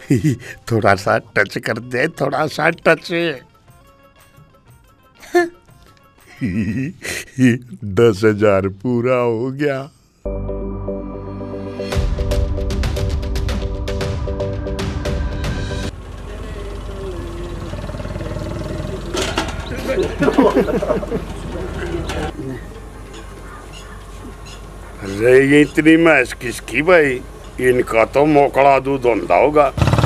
थोड़ा सा टच कर दे, थोड़ा सा टच। 10,000 पूरा हो गया। अरे ये इतनी मैस किसकी भाई? इनका तो मोकड़ा दूध होता होगा।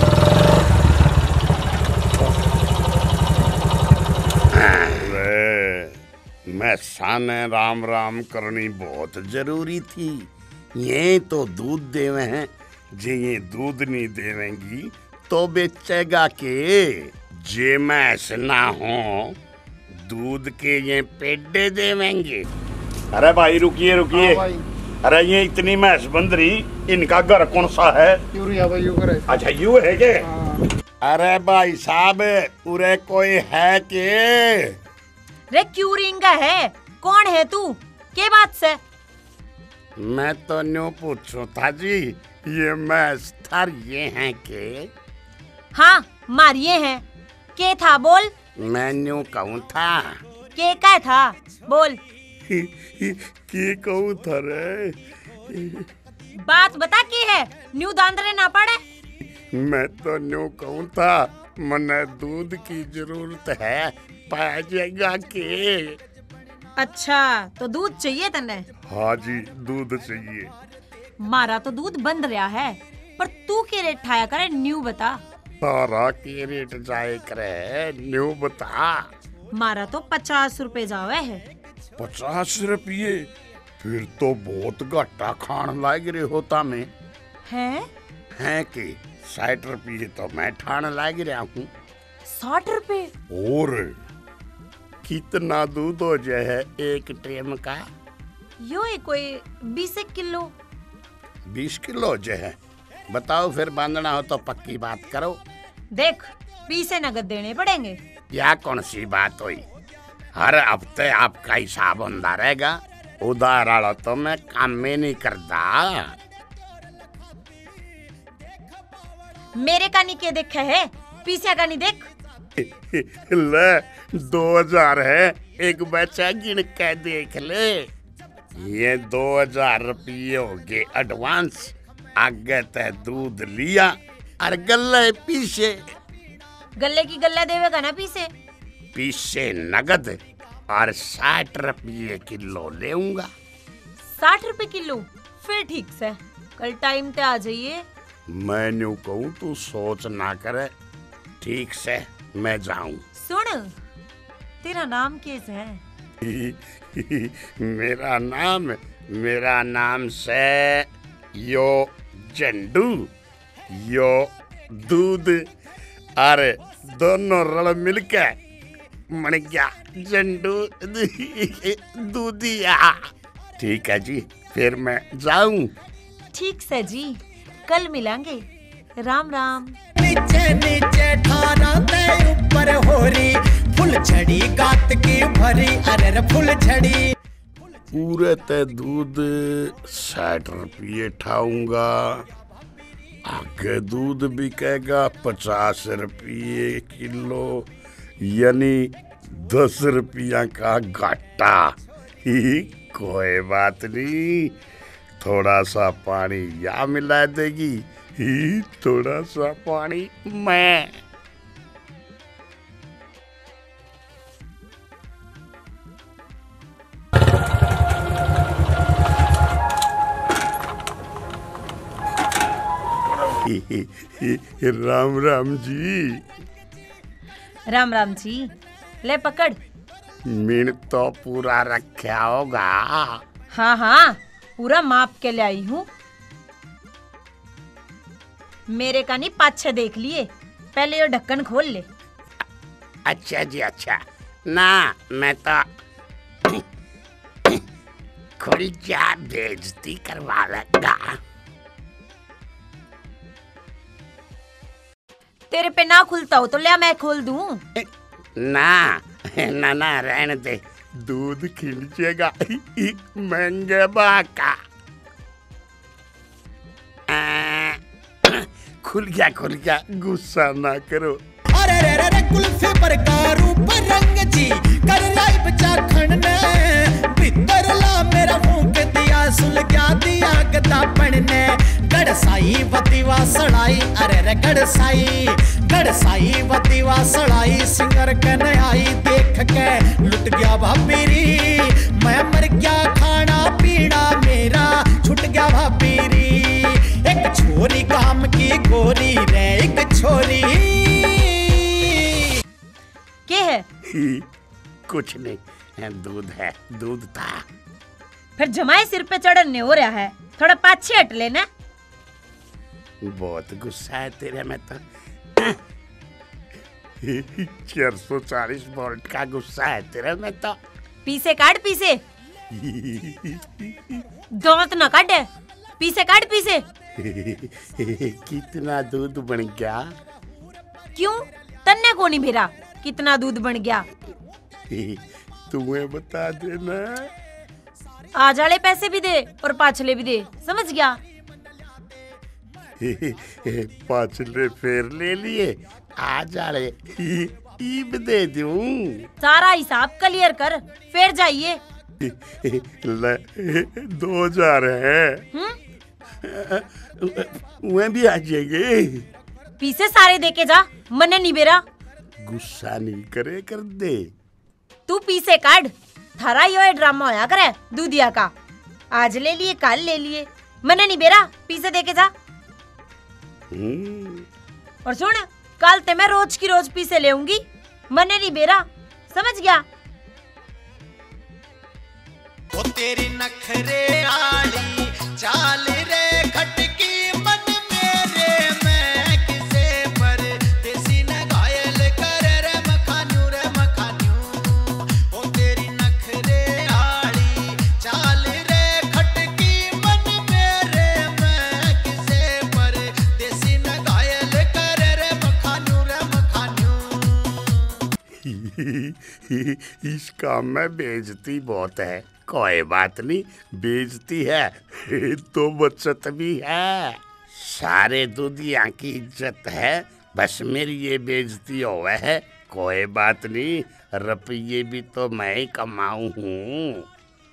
अरे मैसा ने राम राम करनी बहुत जरूरी थी। ये तो दूध देवे हैं, जे ये दूध नहीं देवेंगी तो बेचेगा के? जे मैस ना हो दूध के ये पेडे देवेंगे। अरे भाई रुकिए रुकिए। अरे ये इतनी मैस बंद रही, इनका घर कौन सा है? अच्छा यू है के? अरे भाई साहब पूरे कोई है के? रे क्यों रिंगा है? कौन है तू? के बात से? मैं तो न्यू पूछूं था जी, ये मैस थार ये हैं के? हाँ मारिए हैं। के था बोल? मैं न्यू कहूँ था। के का था बोल? की कहूँ था रे? बात बता की है, न्यू दांदरे ना पड़े। मैं तो न्यू कहूँ था, मने दूध की जरूरत है, पाया जाएगा के? अच्छा तो दूध चाहिए तने? हाँ जी दूध चाहिए। मारा तो दूध बंद रहा है, पर तू के रेट ठाया करे न्यू बता। तारा के रेट जाए करे न्यू बता। मारा तो 50 रुपए जावे है। 50 रुपये? फिर तो बहुत घाटा खान लाग रहे होता में है कि 60 रुपये तो मैं ठान लाग रहा हूँ। 60 रुपए? और कितना दूध हो जाए एक टेम का? यो है कोई 20 किलो। 20 किलो हो जाए? बताओ फिर बांधना हो तो पक्की बात करो। देख 20 नगद देने पड़ेंगे। या कौन सी बात हुई? हर हफ्ते आपका हिसाब होता रहेगा, उधार वाला तो मैं काम में नहीं करता। मेरे का नहीं के देखे है, पीछे का नहीं देख। ले 2000 है, एक बच्चा गिन के देख ले। ये 2000 रुपये हो गए एडवांस। आगे ते दूध लिया और गल्ले पीछे। गल्ले की गल्ला देवेगा ना पीछे? पीछे नगद और 60 रुपये किलो लेऊंगा। 60 रुपए किलो? फिर ठीक से कल टाइम पे आ जाइए। मैं न्यू कहूँ तू सोच ना करे, ठीक से मैं जाऊं। सुन तेरा नाम कैसे है? मेरा नाम से यो झंडू, यो दूध, अरे दोनों रल मिलके मन गया झंडू दूधिया। ठीक है जी, फिर मैं जाऊं। ठीक से जी, कल मिलेंगे। राम राम। नीचे नीचे ठाना ते ऊपर होरी, फुल झड़ी गात की भरी, अरे फुल झड़ी। पूरे ते दूध 60 रुपये ठाऊंगा, आगे दूध बिकेगा 50 रुपये किलो, यानी 10 रुपया का घाटा। कोई बात नहीं, थोड़ा सा पानी या मिला देगी, थोड़ा सा पानी मैं। राम राम जी। राम राम जी। ले पकड़। मीन तो पूरा रखा होगा? हाँ हाँ पूरा माप के ले आई हूँ। मेरे का नहीं पाछे देख लिए, पहले ये ढक्कन खोल ले। अच्छा जी अच्छा, ना मैं तो खुल जा बेइज्जती करवा लगा। तेरे पे ना खुलता हो तो ले मैं खोल दूं। ना ना ना रहने दे, दूध खिलचेगा महंगे बाका। खुल गया, गुस्सा ना करो। अरे रे रे रे कुल्फी पर का रूप रंग जी कर लाई बचा खणने भीतर ला मेरा फूंक दिया सुल क्या दिया गदा पड़ने गड़साई बतीवा सड़ाई अरे रे गड़साई बतीवा सड़ाई सिंगर कने आई देख के लुट गया भाबीरी मैं मर गया खाना पीना मेरा छुट गया भाबीरी एक छोरी काम की गोरी रे एक छोरी क्या है? कुछ नहीं, दूध है, दूध था। फिर जमाए सिर पे चढ़ने हो रहा है, थोड़ा पाछे हट लेना। बहुत गुस्सा है तेरे में तो। 440 वोल्ट का गुस्सा है तेरे में तो। पीसे काट पीसे। दांत ना काट, पीसे काट पीसे। कितना दूध बन गया? क्यों तन्ने को नहीं भेरा कितना दूध बन गया? तुम्हें बता देना। आज वाले पैसे भी दे और पाछले भी दे, समझ गया? पाछले फेर ले लिए, आज वाले ईब दे दूं। सारा हिसाब क्लियर कर फिर जाइए। 2000 है। वह भी आ जाएंगे। पीसे सारे दे के जा, मने नहीं बेरा। गुस्सा नहीं करे कर दे। तू पीसे काट, थारा यो ड्रामा होया करे दूधिया का। आज ले लिए कल ले लिए, मने नहीं बेरा, पीसे दे के जा। और सुन, कल ते मैं रोज की रोज पीसे लेऊंगी, मने नहीं बेरा, समझ गया? वो तेरी नखरे आली चाल रे खटकी मन मेरे मैं किसे पर देसी न घायल कर रे मखानू वो तेरी नखरे आली चाल रे खटकी मन मेरे मैं किसे पर देसी न घायल कर रे मखानू इस काम में बेइज्जती बहुत है। कोई बात नहीं, बेइज्जती है तो बचत भी है। सारे दूधिया की इज्जत है, बस मेरी ये बेइज्जती हुआ है। कोई बात नहीं, रुपये भी तो मैं ही कमाऊं हूँ।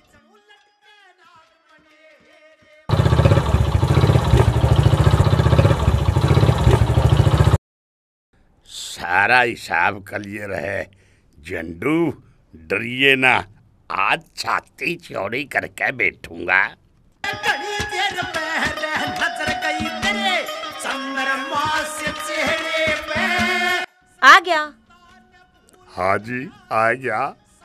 सारा हिसाब क्लियर है। झंडू डरिए ना, आज छाती चौड़ी करके बैठूंगा। घड़ी देर पहले नजर गई तेरे चंद्रमा से चेहरे पे। आ गया? हाँ जी आ गया।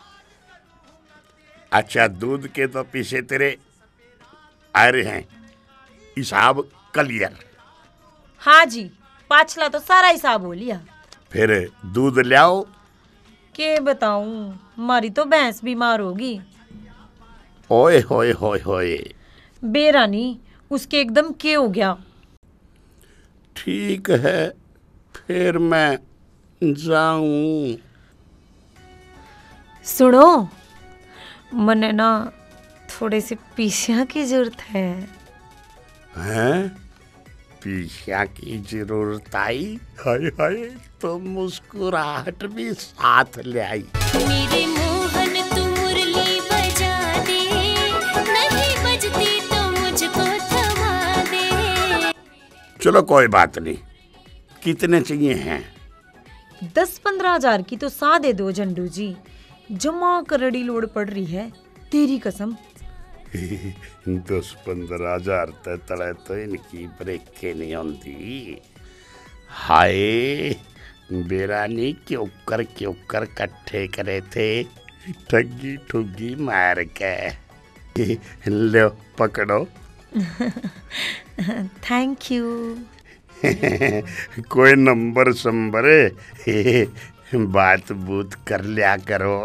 अच्छा, दूध के तो पीछे तेरे आ रहे हैं, हिसाब क्लियर? हाँ जी, पाछला तो सारा हिसाब हो लिया। फिर दूध लाओ। के बताऊं, हमारी तो भैंस बीमार होगी। ओए होए होए होए। बेरानी उसके एकदम के हो गया। ठीक है, फिर मैं जाऊं। सुनो, मने ना थोड़े से पीसिया की जरूरत है। हैं? पीसिया की जरूरत आई? हाय हाय, तो मुस्कुराहट भी साथ ले आई। मेरे मोहन तू मुरली बजा दे, नहीं बजती तो मुझको थमा दे। चलो कोई बात नहीं, कितने चाहिए हैं? 10-15 हजार की तो सा दे दो झंडू जी, जमा करड़ी लोड पड़ रही है, तेरी कसम। 10-15 हजार तड़े तो इनकी ब्रेके नहीं आती। हाय, बेरानी क्यों कर कट्ठे करे थे, ठगी ठुगी मार के। लो पकड़ो। Thank you. कोई नंबर संबर बात बूत कर लिया करो।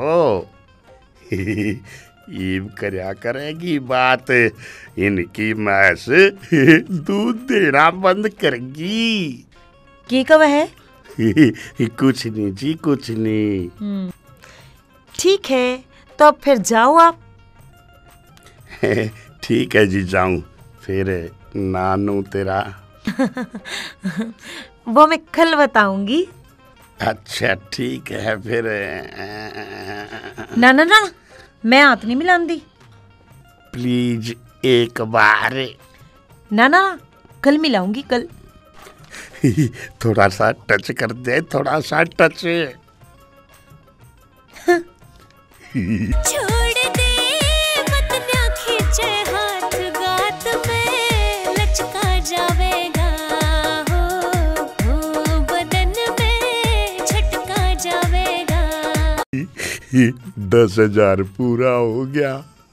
ईब करया करेगी बात, इनकी मैस दूध देना बंद करेगी। की कब है? कुछ नहीं जी, कुछ नहीं। ठीक है, तो अब फिर जाओ आप। ठीक है जी, जाऊं। फिर नानू तेरा। वो मैं कल बताऊंगी। अच्छा ठीक है फिर। ना ना ना, मैं हाथ नहीं मिलाऊंगी। प्लीज एक बार। ना ना, कल मिलाऊंगी कल। थोड़ा सा टच कर दे, थोड़ा सा टच। छोड़ दे मत ना खींचे हाथ, गात में लचका जावेगा, हो बदन में झटका जावेगा। 10,000 पूरा हो गया।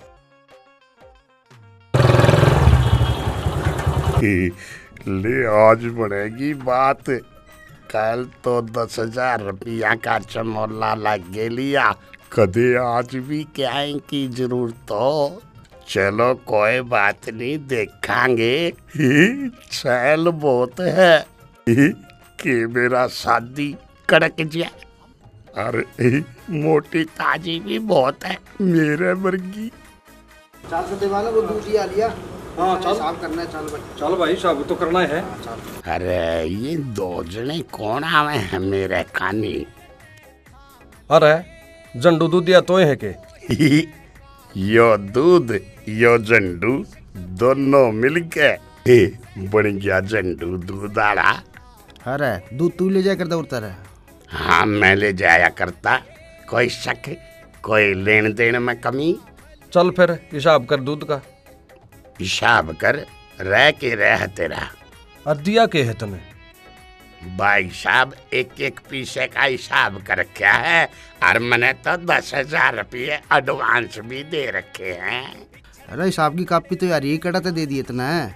ले आज बढ़ेगी बात। कल तो 10,000 रुपया का चमोला लग लिया, कदे आज भी क्या की जरूरत हो। चलो कोई बात नहीं, देखांगे। छैल बहुत है कि मेरा शादी कड़क जाए। अरे मोटी ताजी भी बहुत है मेरे वर्गी। 400 दीवाना वो दूसरी आ लिया। हाँ चल, साफ करना है। चल भाई, चल भाई साहब तो करना है। अरे ये 2 जने कौन आवे हैं मेरे कानी। अरे जंडू दूध दिया तो है के। यो दूध यो जंडू दोनों मिलके बन गया जंडू दूध आड़ा। अरे दूध तू ले जाया करता उड़ता रहा। हाँ मैं ले जाया करता। कोई शक, कोई लेन देन में कमी। चल फिर हिसाब कर दूध का। हिसाब कर, रह के रह तेरा। और दिया के है तने? भाई साहब एक एक पीसे का हिसाब कर रखा है, और मैंने तो 10,000 रुपये एडवांस भी दे रखे हैं। अरे हिसाब की कापी तो यार ये कड़ा तो दे दिए इतना है।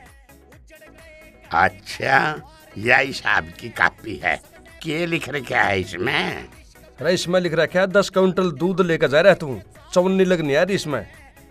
अच्छा यह हिसाब की कापी है, क्या लिख रखा है इसमें? अरे इसमें लिख रखा है 10 क्विंटल दूध लेकर जा रहा है तू। 54 लगनी यार इसमें।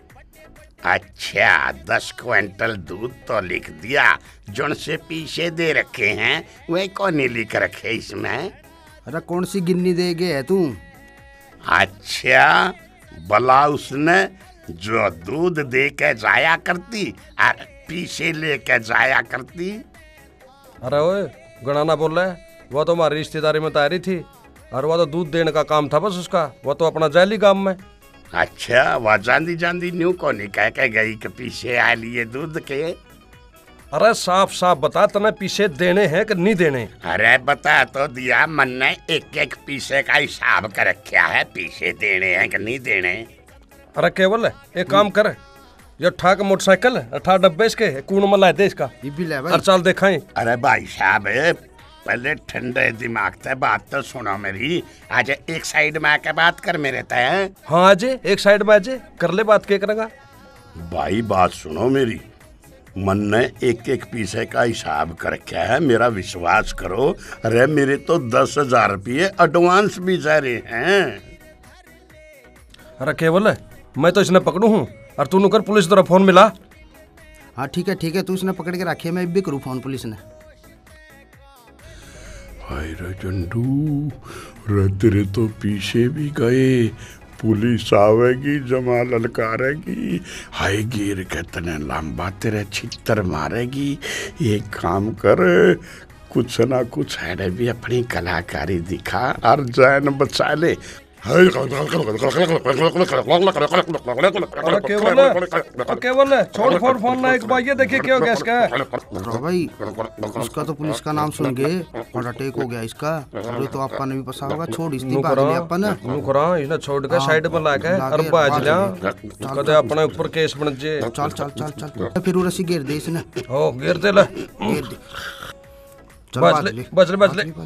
अच्छा 10 क्विंटल दूध तो लिख दिया, जोन से पीछे दे रखे हैं वही कौन नहीं लिख रखे इसमें? अरे कौन सी गिन्नी दे गए है तू? अच्छा भला उसने जो दूध दे के जाया करती और पीछे लेके जाया करती। अरे ओए गणाना बोल रहा है, वो तो हमारी रिश्तेदारी में तैयारी थी, और वो तो दूध देने का काम था बस उसका। वो तो अपना जैली गांव में। अच्छा वह जांदी जांदी न्यू को नहीं कह के गई कि पीछे आ लिए दूध के। अरे साफ साफ बता तने पीछे देने हैं कि नहीं देने? अरे बता तो दिया, मन ने एक एक पीसे का हिसाब कर रखा है, पीछे देने हैं कि नहीं देने। अरे केवल एक काम कर, ये ठाक मोटरसाइकिल 18 डब्बे इसके कून मला दे इसका। ये भी ले भाई। और चल देखाएं। अरे भाई साहब पहले ठंडे दिमाग से बात तो सुनो मेरी। आज एक साइड में आके बात कर मेरे तय। हाँ आजे एक साइड में आजे कर ले बात, क्या करेगा? भाई बात सुनो मेरी, मन ने एक एक पीसे का हिसाब कर रखा है, मेरा विश्वास करो। अरे मेरे तो 10,000 रुपये एडवांस भी जा रहे हैं। अरे केवल मैं तो इसने पकड़ू हूँ, और तू कर पुलिस तरफ फोन मिला। हाँ ठीक है तू इसने पकड़ के रखे, मैं भी करूँ फोन पुलिस ने। हाय रे जंडू, रे तेरे तो पीछे भी गए, पुलिस आवेगी जमा ललकारेगी। हाय गिर के तने लंबा तेरे छितर मारेगी। एक काम कर, कुछ ना कुछ है भी अपनी कलाकारी दिखा और जान बचा ले। केवल छोड़ फोन फोन ना, एक बार ये देखिए क्या हो गया इसका। भाई इसका तो पुलिस का नाम सुन के हार्ट अटैक हो गया इसका। अरे तो आपका नहीं फंसा होगा, छोड़ इसकी बात नहीं अपन इसने छोड़ के साइड पर लाके और बाज लिया, कदे अपने ऊपर केस बन जे। चल चल चल चल फिर रस्सी घेर दे इसने। ओ घेर दे ले, घेर दे। चल बच ले।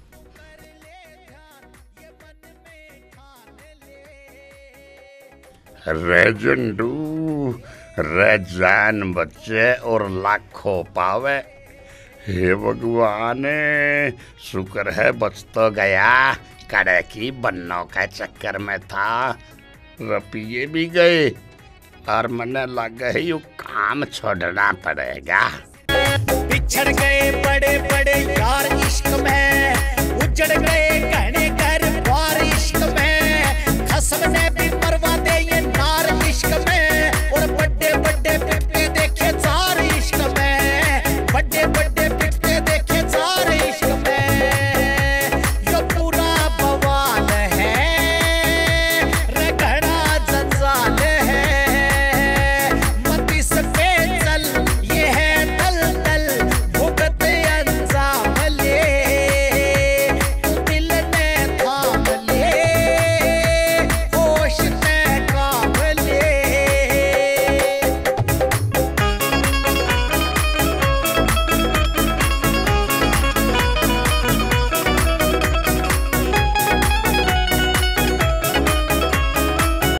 रे जंडू, रे जान बच्चे और लाखों पावे। हे भगवान, शुक्र है बच तो गया। कड़े की बन्नों का चक्कर में था, रुपये भी गए और मने लग गई काम छोड़ना पड़ेगा। बिछड़ गए बड़े बड़े यार इश्क में, उजड़ गए कहने घर बार इश्क में, खसम